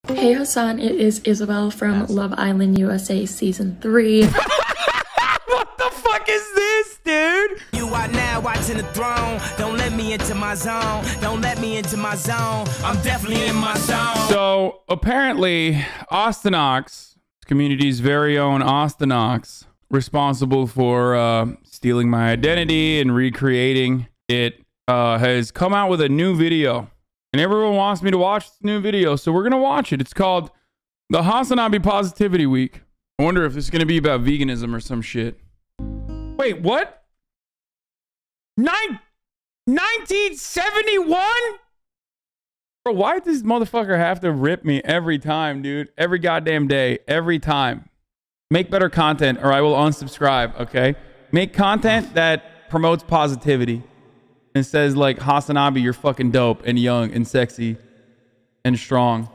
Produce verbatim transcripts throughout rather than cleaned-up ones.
Hey Hasan, it is Isabel from Love Island U S A Season three. What the fuck is this, dude? You are now watching the throne. Don't let me into my zone. Don't let me into my zone. I'm definitely in my zone. So apparently, Ostonox, community's very own Ostonox, responsible for uh, stealing my identity and recreating it, uh, has come out with a new video. And everyone wants me to watch this new video, so we're gonna watch it. It's called the Hasanabi Positivity Week. I wonder if this is gonna be about veganism or some shit. Wait, what? Nine, nineteen seventy-one? Bro, why does this motherfucker have to rip me every time, dude? Every goddamn day, every time. Make better content or I will unsubscribe, okay? Make content that promotes positivity. And says like, Hasanabi, you're fucking dope and young and sexy and strong.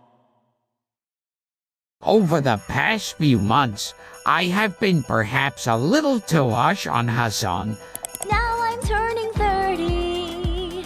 Over the past few months, I have been perhaps a little too harsh on Hasan. Now I'm turning thirty.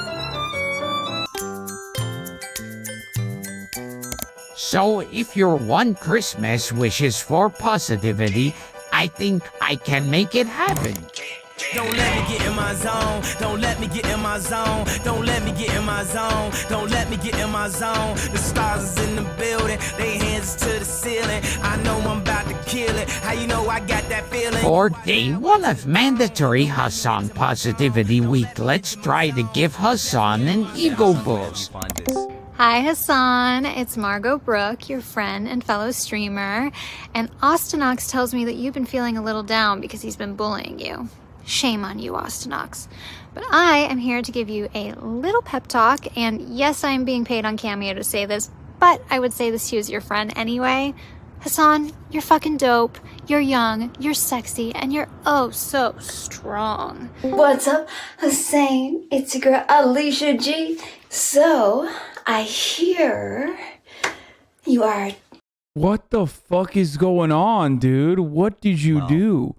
So if your one Christmas wishes for positivity, I think I can make it happen. Don't let me get in my zone. Don't let me get in my zone. Don't let me get in my zone. Don't let me get in my zone. The stars is in the building. They hands to the ceiling. I know I'm about to kill it. How you know I got that feeling? For day one of mandatory Hasan Positivity Week, let's try to give Hasan an ego boost. Hi Hasan, it's Margaux Brooke, your friend and fellow streamer. And Ostonox tells me that you've been feeling a little down because he's been bullying you. Shame on you, Ostonox. But I am here to give you a little pep talk, and yes, I am being paid on Cameo to say this, but I would say this to you as your friend anyway. Hasan, you're fucking dope, you're young, you're sexy, and you're oh so strong. What's up, Hasan? It's your girl Alicia G. So, I hear you are... What the fuck is going on, dude? What did you Wow. do?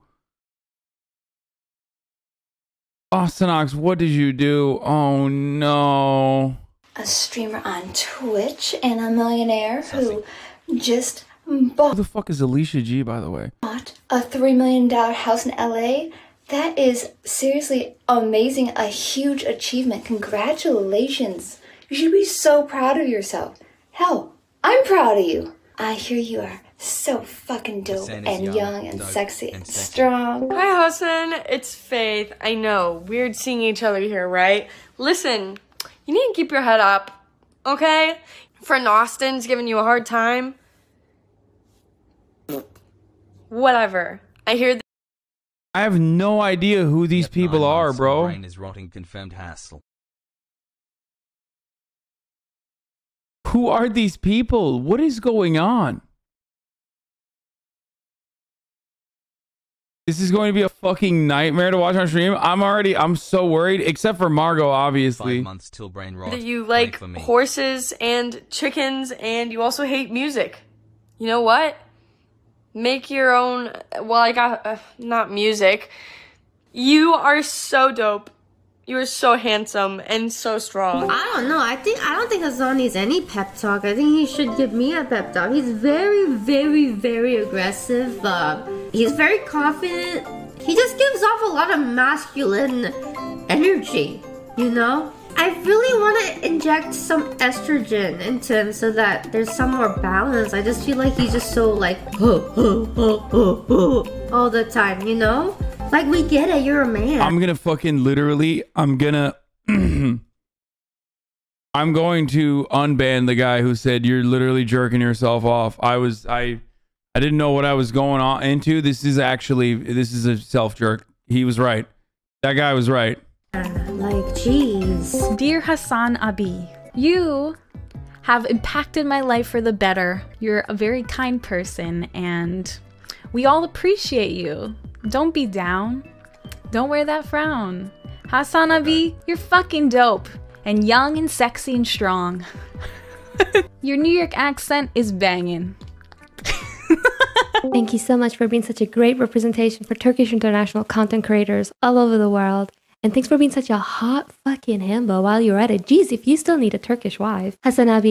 Ostonox, what did you do? Oh no. a streamer on Twitch and a millionaire Sassy. who just Who bought the fuck is Alicia G, by the way? a three million dollar house in L A. That is seriously amazing, a huge achievement. Congratulations. You should be so proud of yourself. Hell, I'm proud of you. I hear you are so fucking dope Hasan is and young, young and dope, sexy and and sexy. strong. Hi, Hasan. It's Faith. I know, weird seeing each other here, right? Listen, you need to keep your head up, okay? Friend Austin's giving you a hard time. Whatever. I hear that. I have no idea who these Yet people nine are, months, bro. my brain is rotting, confirmed hassle. Who are these people? What is going on? This is going to be a fucking nightmare to watch on stream. I'm already, I'm so worried, except for Margaux, obviously. Five months till brain rot. that you Pray like for me. horses and chickens, and you also hate music. You know what? Make your own. Well, I got uh, not music. You are so dope. You are so handsome and so strong. I don't know. I think I don't think Hasan needs any pep talk. I think he should give me a pep talk. He's very, very, very aggressive. Uh, he's very confident. He just gives off a lot of masculine energy, you know? I really want to inject some estrogen into him so that there's some more balance. I just feel like he's just so like all the time, you know? Like, we get it, you're a man. I'm gonna fucking literally, I'm gonna, I'm going to unban the guy who said you're literally jerking yourself off. I was, I, I didn't know what I was going on into. This is actually, this is a self jerk. He was right. That guy was right. Like, jeez. Dear Hasanabi, you have impacted my life for the better. You're a very kind person and we all appreciate you. Don't be down. Don't wear that frown. Hasanabi, you're fucking dope and young and sexy and strong. Your New York accent is banging. Thank you so much for being such a great representation for Turkish international content creators all over the world. And thanks for being such a hot fucking himbo while you're at it. Geez, if you still need a Turkish wife. Hasanabi,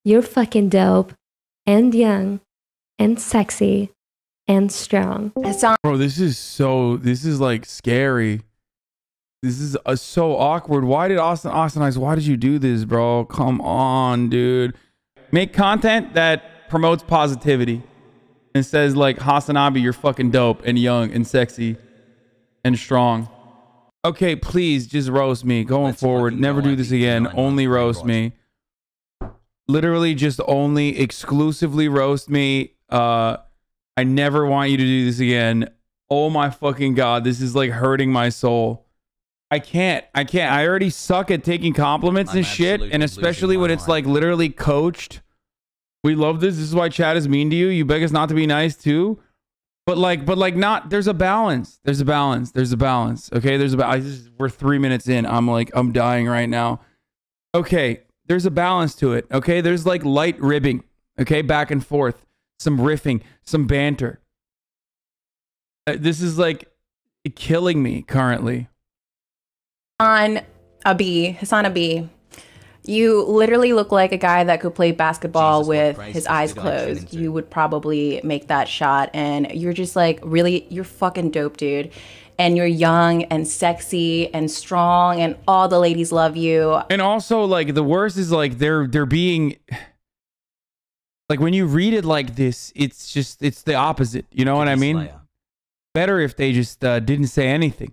You're fucking dope and young and sexy and strong. Bro, this is so, this is like scary. This is uh, so awkward. Why did Austin, Ostonox, why did you do this, bro? Come on, dude. Make content that promotes positivity and says like, Hasanabi, you're fucking dope and young and sexy and strong. Okay, please just roast me going Let's forward. Never do this again. Only roast me. Literally just only exclusively roast me. Uh, I never want you to do this again. Oh my fucking God. This is like hurting my soul. I can't. I can't. I already suck at taking compliments and shit. And especially when it's like literally coached. We love this. This is why chat is mean to you. You beg us not to be nice too. But like, but like not, there's a balance. There's a balance. There's a balance. Okay. There's a balance. We're three minutes in. I'm like, I'm dying right now. Okay. There's a balance to it. Okay. There's like light ribbing. Okay. Back and forth. Some riffing. Some banter. Uh, this is like killing me currently. On a B, Hasanabi, you literally look like a guy that could play basketball Jesus with Christ, his eyes closed. You would probably make that shot, and you're just like really, you're fucking dope, dude. And you're young and sexy and strong, and all the ladies love you. And also, like, the worst is like they're they're being like, when you read it like this, it's just it's the opposite. You know what I mean? Better if they just uh, didn't say anything.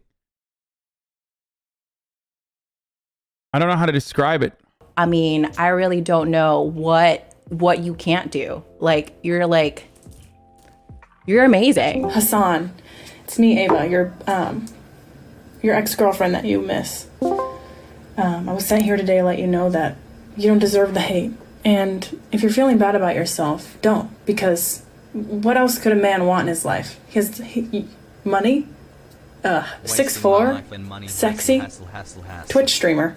I don't know how to describe it. I mean, I really don't know what what you can't do. Like, you're like, you're amazing. Hasan, it's me, Ava, your um, your ex-girlfriend that you miss. Um, I was sent here today to let you know that you don't deserve the hate. And if you're feeling bad about yourself, don't. Because what else could a man want in his life? He has he, money, uh, six foot four, sexy, hassle, hassle, hassle. Twitch streamer.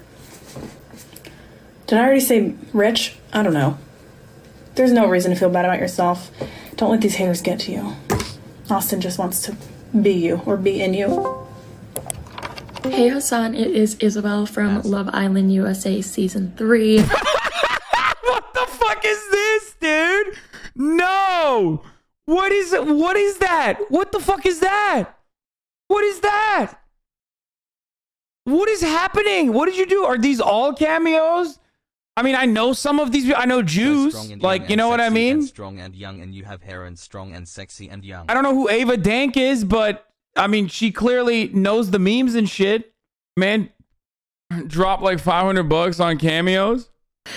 Did I already say rich? I don't know. There's no reason to feel bad about yourself. Don't let these haters get to you. Austin just wants to be you or be in you. Hey Hasan, it is Isabel from Love Island U S A Season three. What the fuck is this, dude? No! What is it? What is that? What the fuck is that? What is that? What is happening? What did you do? Are these all cameos? I mean, I know some of these. I know Joos. Like, you know what I mean? Strong and young, and you have hair and strong and sexy and young. I don't know who AvaDank is, but I mean, she clearly knows the memes and shit. Man, drop like five hundred bucks on cameos.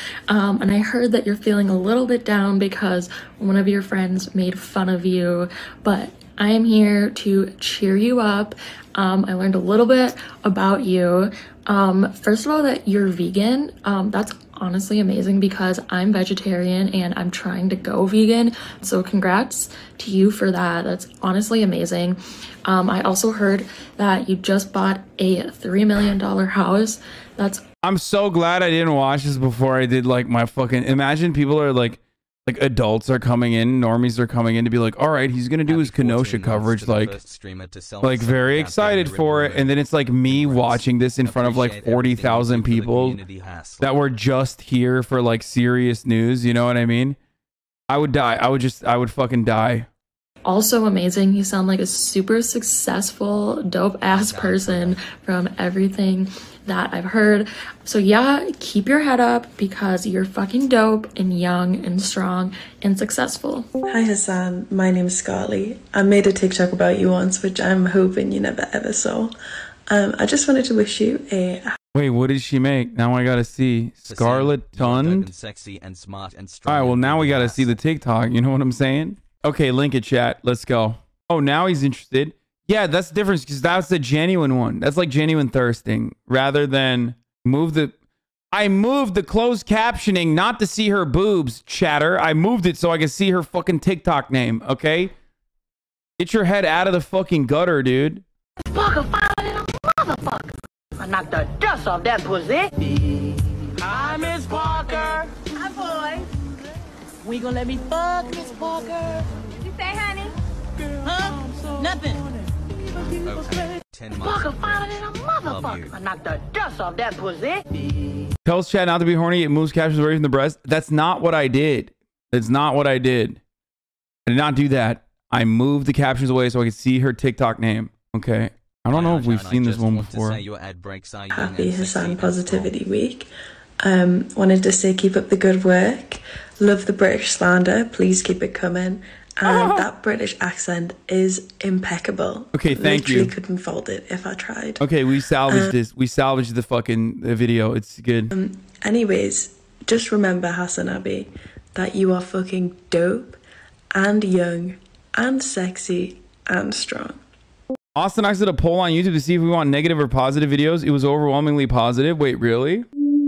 Um, and I heard that you're feeling a little bit down because one of your friends made fun of you, but I am here to cheer you up. Um, I learned a little bit about you. Um, first of all, that you're vegan. Um, that's honestly amazing because I'm vegetarian and I'm trying to go vegan. So congrats to you for that. That's honestly amazing. Um, I also heard that you just bought a three million dollar house. That's I'm so glad I didn't watch this before I did like my fucking, imagine people are like, like adults are coming in, normies are coming in to be like, all right, he's going to do his Kenosha coverage. Like, like very excited for it. And then it's like me watching this in front of like forty thousand people that were just here for like serious news. You know what I mean? I would die. I would just, I would fucking die. Also amazing. You sound like a super successful, dope ass person from everything that I've heard. So yeah, keep your head up because you're fucking dope and young and strong and successful. Hi Hasan, my name is Scarlettund. I made a TikTok about you once, which I'm hoping you never ever saw. Um, I just wanted to wish you a... Wait, what did she make? Now I gotta see. Scarlettund? Sexy and smart and strong. All right, well now we gotta see the TikTok. You know what I'm saying? Okay, link it, chat. Let's go. Oh, now he's interested. Yeah, that's the difference because that's the genuine one. That's like genuine thirsting rather than move the... I moved the closed captioning not to see her boobs, chatter. I moved it so I could see her fucking TikTok name, okay? Get your head out of the fucking gutter, dude. Parker found in a motherfucker. I knocked the dust off that pussy. Hi, Miss Parker. Hi, boy. We gonna let me fuck, Miss Parker? You say, honey? Huh? Nothing. Okay. Ten Parker found it in a motherfucker. I knocked the dust off that pussy. Tells chat not to be horny. It moves captions away from the breast. That's not what I did. That's not what I did. I did not do that. I moved the captions away so I could see her TikTok name. Okay. I don't know if we've seen this one before. Happy Hasan Positivity Week. Um, wanted to say keep up the good work. Love the British slander. Please keep it coming. And that British accent is impeccable. Okay, thank Literally you. couldn't fault it if I tried. Okay, we salvaged Um, this. We salvaged the fucking the video. It's good. Um, anyways, just remember, Hasanabi, that you are fucking dope and young and sexy and strong. Ostonox did a poll on YouTube to see if we want negative or positive videos. It was overwhelmingly positive. Wait, really?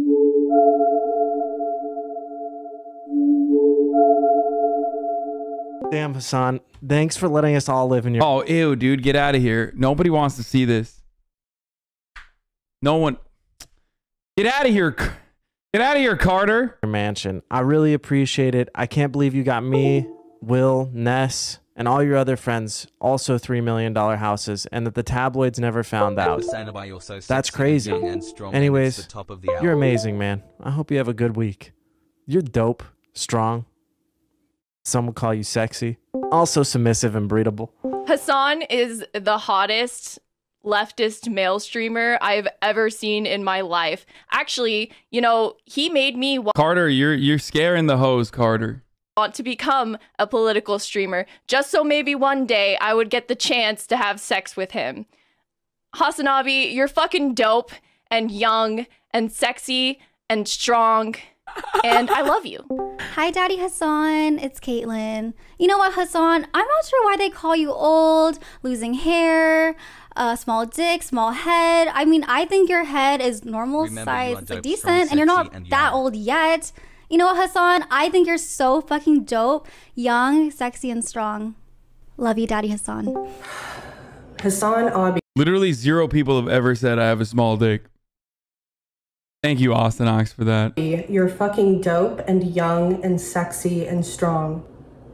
Damn, Hasan. Thanks for letting us all live in your... Oh, ew, dude. Get out of here. Nobody wants to see this. No one... Get out of here. Get out of here, Carter. Your mansion. I really appreciate it. I can't believe you got me, Will, Ness, and all your other friends also three million dollar houses, and that the tabloids never found out. That's crazy. Anyways, you're amazing, man. I hope you have a good week. You're dope, strong. Some would call you sexy. Also submissive and breedable. Hasan is the hottest leftist male streamer I've ever seen in my life. Actually, you know, he made me wa- Carter, you're you're scaring the hoes, Carter. want to become a political streamer, just so maybe one day I would get the chance to have sex with him. Hasanabi, you're fucking dope and young and sexy and strong, and I love you. Hi, Daddy Hasan. It's Caitlin. You know what, Hasan? I'm not sure why they call you old, losing hair, uh, small dick, small head. I mean, I think your head is normal size, it's like decent, and you're not that old yet. You know what, Hasan? I think you're so fucking dope, young, sexy, and strong. Love you, Daddy Hasan. Hasan Abi. Literally zero people have ever said I have a small dick. Thank you, Ostonox, for that. You're fucking dope and young and sexy and strong.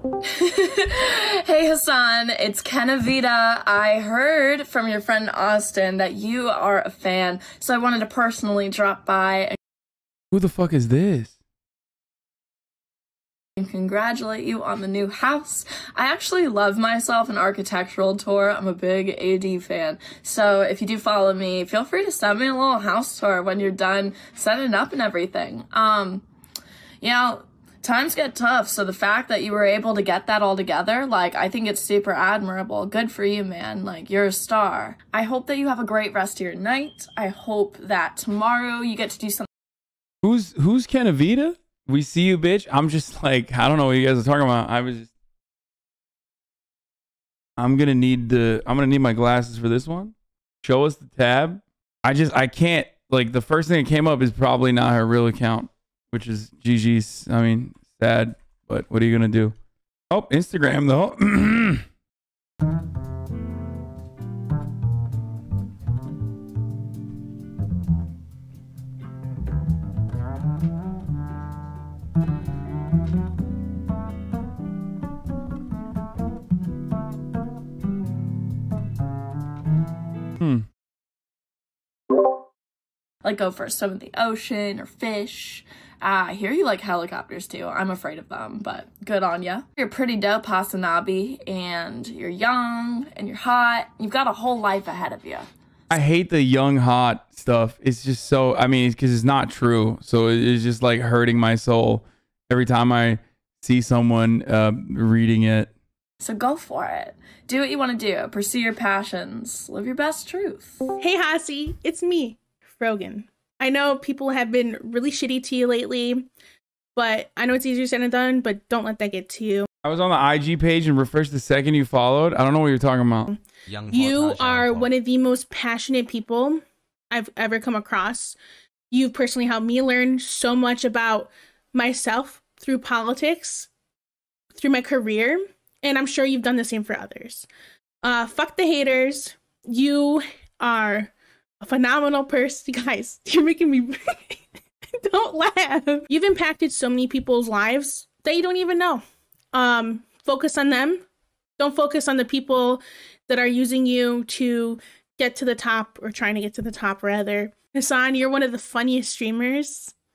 Hey Hasan, it's Kenna Vita. I heard from your friend Austin that you are a fan, so I wanted to personally drop by Who the fuck is this? and congratulate you on the new house. I actually love myself an architectural tour. I'm a big A D fan. So if you do follow me, feel free to send me a little house tour when you're done setting up and everything. Um, you know, times get tough, so the fact that you were able to get that all together, like, I think it's super admirable. Good for you, man. Like, you're a star. I hope that you have a great rest of your night. I hope that tomorrow you get to do something. Who's who's Kenna Vita? We see you, bitch. I'm just like, I don't know what you guys are talking about. I was just, I'm gonna need the, I'm gonna need my glasses for this one. Show us the tab. I just, I can't, like, the first thing that came up is probably not her real account, which is G G's. I mean, sad, but what are you gonna do? Oh, Instagram though. Hmm. Like, go for a swim in the ocean or fish. Uh, I hear you like helicopters too. I'm afraid of them, but good on ya. You're pretty dope, Hasanabi, and you're young and you're hot. You've got a whole life ahead of you. I hate the young hot stuff. It's just so, I mean, because it's not true. So it's just like hurting my soul every time I see someone uh, reading it. So go for it. Do what you want to do. Pursue your passions. Live your best truth. Hey, Hasi, it's me, Frogan. I know people have been really shitty to you lately, but I know it's easier said than done, but don't let that get to you. I was on the I G page and refreshed the second you followed. I don't know what you're talking about. You are one of the most passionate people I've ever come across. You've personally helped me learn so much about myself through politics, through my career, and I'm sure you've done the same for others. Uh, fuck the haters. You are a phenomenal person. Guys, you're making me... Don't laugh. You've impacted so many people's lives that you don't even know. Um, focus on them. Don't focus on the people that are using you to get to the top, or trying to get to the top rather. Hasan, you're one of the funniest streamers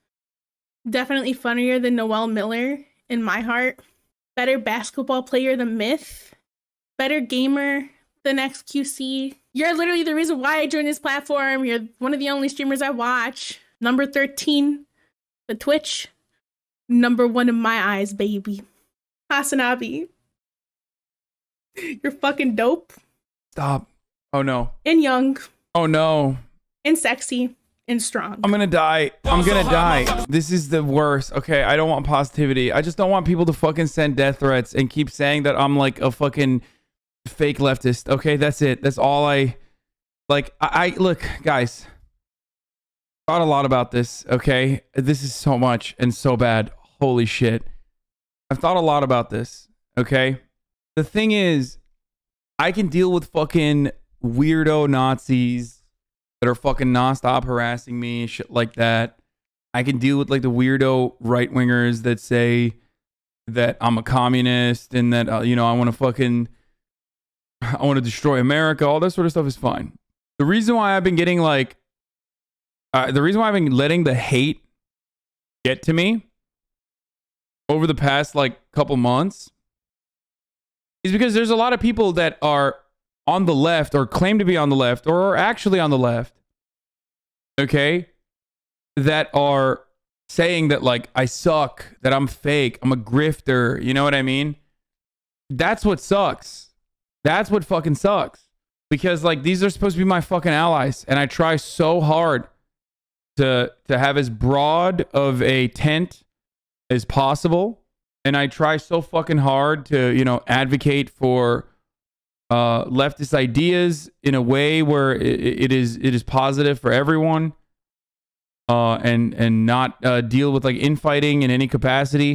Definitely funnier than Noel Miller in my heart. Better basketball player than Myth. Better gamer than X Q C. You're literally the reason why I joined this platform. You're one of the only streamers I watch. Number thirteen, the Twitch. Number one in my eyes, baby. Hasanabi. You're fucking dope. Stop. Oh no. And young. Oh no. And sexy. And strong. I'm gonna die. I'm gonna die. This is the worst. Okay, I don't want positivity. I just don't want people to fucking send death threats and keep saying that I'm like a fucking fake leftist. Okay, that's it. That's all I like. I, I look, guys. Thought a lot about this. Okay, this is so much and so bad. Holy shit. I've thought a lot about this. Okay, the thing is, I can deal with fucking weirdo Nazis that are fucking nonstop harassing me, shit like that. I can deal with like the weirdo right wingers that say that I'm a communist and that uh, you know I want to fucking I want to destroy America. All that sort of stuff is fine. The reason why I've been getting like uh, the reason why I've been letting the hate get to me over the past like couple months is because there's a lot of people that are on the left or claim to be on the left or are actually on the left, okay, that are saying that like I suck, that I'm fake, I'm a grifter, you know what I mean? That's what sucks. That's what fucking sucks. Because like these are supposed to be my fucking allies and I try so hard to to have as broad of a tent as possible and I try so fucking hard to, you know, advocate for Uh, leftist ideas in a way where it, it is it is positive for everyone, uh, and and not uh, deal with like infighting in any capacity.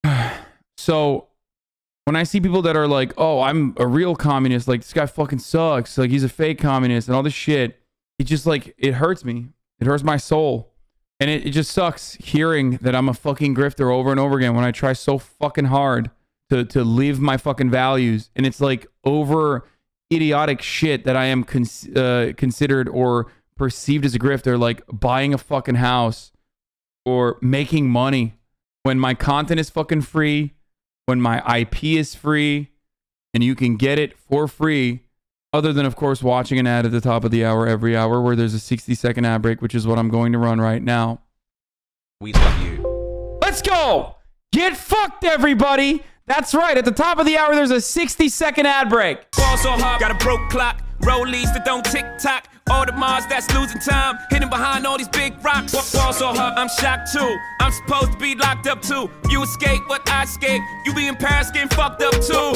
So when I see people that are like, "Oh, I'm a real communist," like this guy fucking sucks, like he's a fake communist, and all this shit, it just like it hurts me. It hurts my soul, and it, it just sucks hearing that I'm a fucking grifter over and over again when I try so fucking hard to to live my fucking values, and it's like over idiotic shit that I am cons uh, considered or perceived as a grifter, like buying a fucking house or making money when my content is fucking free, when my I P is free, and you can get it for free, other than of course watching an ad at the top of the hour every hour where there's a sixty second ad break, which is what I'm going to run right now. We love you. Let's go! Get fucked, everybody! That's right, at the top of the hour, there's a sixty second ad break. Ball so hard, got a broke clock. Rollies that don't tick tock. All the Mars that's losing time. Hidden behind all these big rocks. Ball so hard, I'm shocked too. I'm supposed to be locked up too. You escape what I escape. You be in Paris getting fucked up too.